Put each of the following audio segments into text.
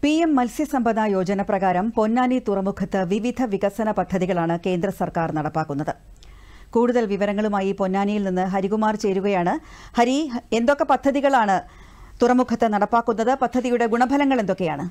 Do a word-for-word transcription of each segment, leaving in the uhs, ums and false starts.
P M Matsyasampada Yojana പ്രകാരം പൊന്നാനി തുറമുഖത്ത് വിവിധ വികസന പദ്ധതികളാണ് കേന്ദ്ര സർക്കാർ നടപ്പാക്കുന്നത്. കൂടുതൽ വിവരങ്ങളുമായി പൊന്നാനിയിൽ നിന്ന് ഹരികുമാർ ചേരുകയാണ്. ഹരി, എന്തൊക്കെ പദ്ധതികളാണ് തുറമുഖത്ത് നടപ്പാക്കുന്നത്? പദ്ധതിയുടെ ഗുണഫലങ്ങൾ എന്തൊക്കെയാണ്?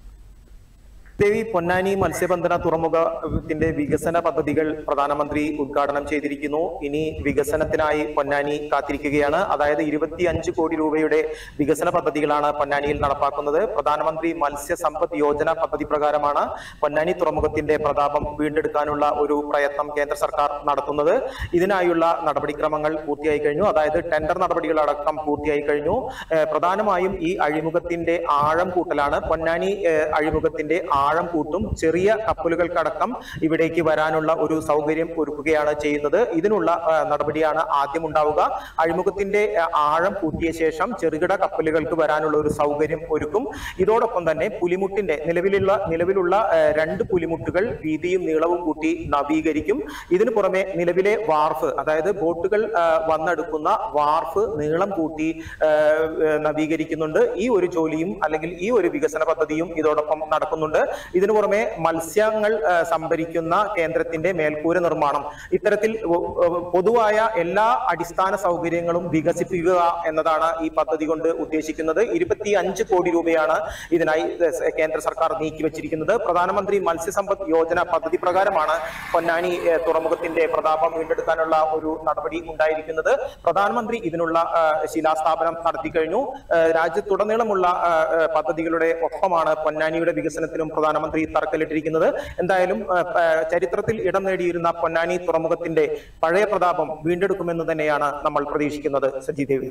ദേവി, പൊന്നാനി മത്സ്യബന്ധന തുറമുഖത്തിന്റെ വികസന പദ്ധതികൾ പ്രധാനമന്ത്രി ഉദ്ഘാടനം ചെയ്തിരിക്കുന്നു. ഇനി വികസനത്തിനായി പൊന്നാനി കാത്തിരിക്കുകയാണ്. അതായത് ഇരുപത്തി അഞ്ച് കോടി രൂപയുടെ വികസന പദ്ധതികളാണ് പൊന്നാനിയിൽ നടപ്പാക്കുന്നത്. പ്രധാനമന്ത്രി മത്സ്യസമ്പദ് യോജന പദ്ധതി പ്രകാരമാണ് പൊന്നാനി തുറമുഖത്തിന്റെ പ്രതാപം വീണ്ടെടുക്കാനുള്ള ഒരു പ്രയത്നം കേന്ദ്ര സർക്കാർ നടത്തുന്നത്. ഇതിനായുള്ള നടപടിക്രമങ്ങൾ പൂർത്തിയായി കഴിഞ്ഞു. അതായത് ടെൻഡർ നടപടികളടക്കം പൂർത്തിയായി കഴിഞ്ഞു. പ്രധാനമായും ഈ അഴിമുഖത്തിന്റെ ആഴം കൂട്ടലാണ്. പൊന്നാനി അഴിമുഖത്തിന്റെ ആഴം കൂട്ടും ചെറിയ കപ്പലുകൾക്കടക്കം ഇവിടേക്ക് വരാനുള്ള ഒരു സൗകര്യം ഒരുക്കുകയാണ് ചെയ്യുന്നത്. ഇതിനുള്ള നടപടിയാണ് ആദ്യം ഉണ്ടാവുക. അഴിമുഖത്തിന്റെ ആഴം കൂട്ടിയ ശേഷം ചെറുകിട കപ്പലുകൾക്ക് വരാനുള്ള ഒരു സൗകര്യം ഒരുക്കും. ഇതോടൊപ്പം തന്നെ പുലിമുട്ടിന്റെ നിലവിലുള്ള നിലവിലുള്ള രണ്ട് പുലിമുട്ടുകൾ വീതിയും നീളവും കൂട്ടി നവീകരിക്കും. ഇതിനു പുറമെ നിലവിലെ വാർഫ്, അതായത് ബോട്ടുകൾ വന്നെടുക്കുന്ന വാർഫ് നീളം കൂട്ടി നവീകരിക്കുന്നുണ്ട്. ഈ ഒരു ജോലിയും അല്ലെങ്കിൽ ഈ ഒരു വികസന പദ്ധതിയും ഇതോടൊപ്പം നടക്കുന്നുണ്ട്. ഇതിനു പുറമെ മത്സ്യങ്ങൾ സംഭരിക്കുന്ന കേന്ദ്രത്തിന്റെ മേൽക്കൂര നിർമ്മാണം, ഇത്തരത്തിൽ പൊതുവായ എല്ലാ അടിസ്ഥാന സൗകര്യങ്ങളും വികസിപ്പിക്കുക എന്നതാണ് ഈ പദ്ധതി കൊണ്ട് ഉദ്ദേശിക്കുന്നത്. ഇരുപത്തി അഞ്ച് കോടി രൂപയാണ് ഇതിനായി കേന്ദ്ര സർക്കാർ നീക്കിവച്ചിരിക്കുന്നത്. പ്രധാനമന്ത്രി മത്സ്യസമ്പദ് യോജന പദ്ധതി പ്രകാരമാണ് പൊന്നാനി തുറമുഖത്തിന്റെ പ്രതാപം വീണ്ടെടുക്കാനുള്ള ഒരു നടപടി ഉണ്ടായിരിക്കുന്നത്. പ്രധാനമന്ത്രി ഇതിനുള്ള ശിലാസ്ഥാപനം നടത്തി കഴിഞ്ഞു. രാജ്യത്തുടനീളമുള്ള പദ്ധതികളുടെ ഒപ്പമാണ് പൊന്നാനിയുടെ വികസനത്തിലും പ്രധാനമന്ത്രി തറക്കല്ലിട്ടിരിക്കുന്നത്. എന്തായാലും ചരിത്രത്തിൽ ഇടം നേടിയിരുന്ന പൊന്നാനി തുറമുഖത്തിന്റെ പഴയ പ്രതാപം വീണ്ടെടുക്കുമെന്ന് തന്നെയാണ് നമ്മൾ പ്രതീക്ഷിക്കുന്നത്. സജിദേവി,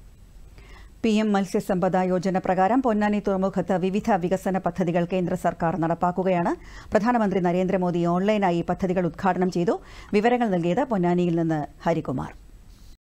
പി എം മത്സ്യസമ്പദ യോജന പ്രകാരം പൊന്നാനി തുറമുഖത്ത് വിവിധ വികസന പദ്ധതികൾ കേന്ദ്ര സർക്കാർ നടപ്പാക്കുകയാണ്. പ്രധാനമന്ത്രി നരേന്ദ്രമോദി ഓൺലൈനായി പദ്ധതികൾ ഉദ്ഘാടനം ചെയ്തു. വിവരങ്ങൾ നൽകിയത് പൊന്നാനിയിൽ നിന്ന് ഹരികുമാർ.